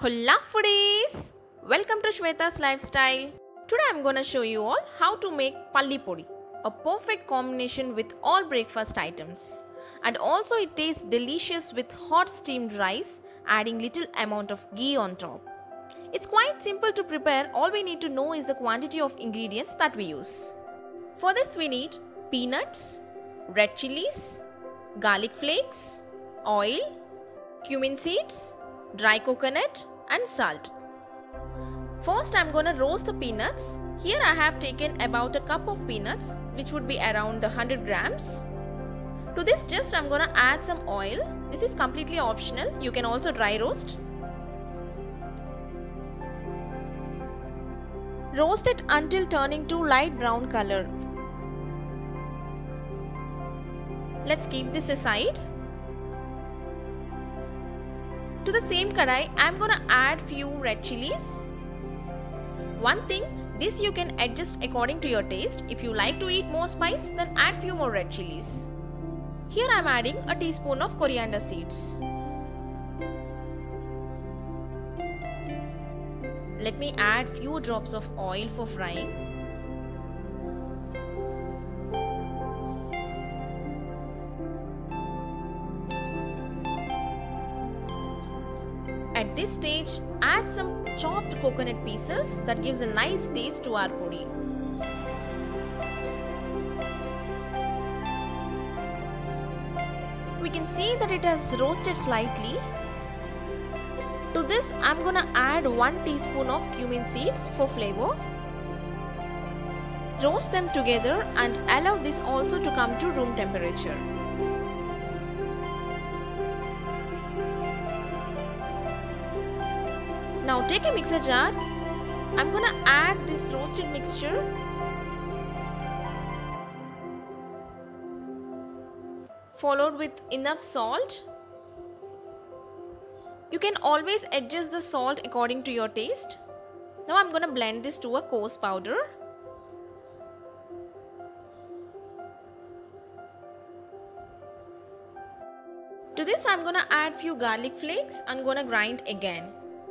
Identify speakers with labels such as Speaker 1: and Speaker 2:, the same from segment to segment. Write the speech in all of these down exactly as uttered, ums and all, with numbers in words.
Speaker 1: Hola foodies! Welcome to Shweta's Lifestyle. Today I'm gonna show you all how to make palli podi, a perfect combination with all breakfast items. And also it tastes delicious with hot steamed rice, adding little amount of ghee on top. It's quite simple to prepare. All we need to know is the quantity of ingredients that we use. For this we need peanuts, red chilies, garlic flakes, oil, cumin seeds, dry coconut and salt. First I'm gonna roast the peanuts. Here I have taken about a cup of peanuts, which would be around one hundred grams. To this just I'm gonna add some oil. This is completely optional. You can also dry roast. Roast it until turning to light brown color. Let's keep this aside. To the same kadai, I am gonna add few red chilies. One thing, this you can adjust according to your taste. If you like to eat more spice, then add few more red chilies. Here I am adding a teaspoon of coriander seeds. Let me add few drops of oil for frying. At this stage, add some chopped coconut pieces that gives a nice taste to our podi. We can see that it has roasted slightly. To this, I am gonna add one teaspoon of cumin seeds for flavor. Roast them together and allow this also to come to room temperature. Now take a mixer jar. I'm gonna add this roasted mixture. Followed with enough salt. You can always adjust the salt according to your taste. Now I'm gonna blend this to a coarse powder. To this I'm gonna add few garlic flakes and gonna grind again.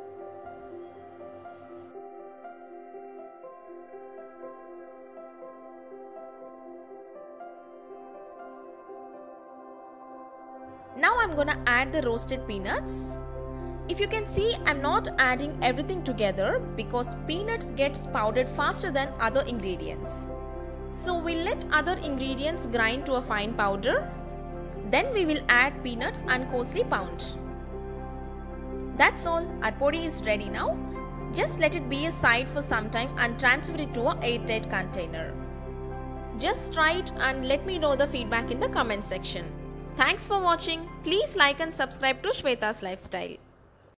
Speaker 1: Now I'm gonna add the roasted peanuts. If you can see, I'm not adding everything together because peanuts gets powdered faster than other ingredients. So we'll let other ingredients grind to a fine powder. Then we will add peanuts and coarsely pound. That's all, our podi is ready now. Just let it be aside for some time and transfer it to an airtight container. Just try it and let me know the feedback in the comment section. Thanks for watching. Please like and subscribe to Shweta's Lifestyle.